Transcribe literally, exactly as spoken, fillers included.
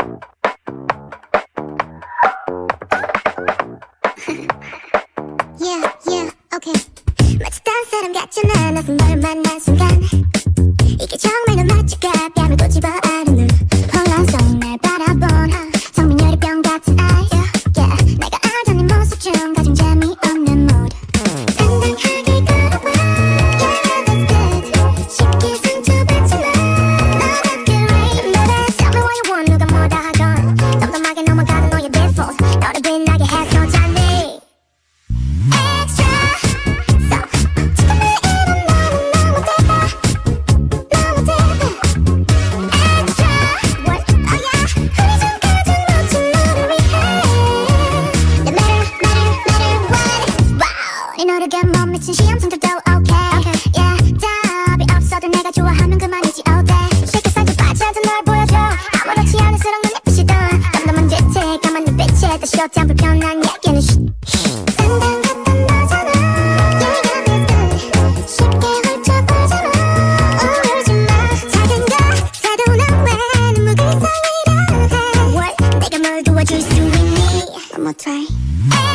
Yeah, yeah, okay. 마치 딴 사람 같잖아. 낯선 널 만난 순간 이게 정말 넌 맞을까? 뺨을 꼬집어 아는 눈 혼란성 날 바라본 성민열의 병 같은 eyes yeah. 내가 알던 네 모습 중 가장 재미없는 mood 당당하게 걸어봐 Yeah, that's good 쉽게 상처받지 마 너답게 rain 노래 Tell me what you want 누가 뭐다 하건 덤덤하게 넘어가는 너의 default 너를 빛나게 해서 자네 Extra So 지금 내 이름 나는 너무 대박 너무 대박 Extra What? Oh yeah 우리 중 가장 멋진 너를 위해 No matter, matter, matter what Wow 네 노래가 못 미친 시험 성적도 okay Yeah 답이 없어도 내가 좋아하면 그만이지 all day Shake it 살짝 빠져도 널 보여줘 아무렇지 않을수록 눈에 부시던 덤덤한 듯해 까만 눈빛에 다시 어쩜 불편한 얘기는 shh 당당 같던 너잖아 Yeah, yeah, that's good 쉽게 홀쳐보지 마 울지 마 작은 거 사도 난 왜 눈물 글썽이라 해 What? 내가 뭘 도와줄 수 있니? One more try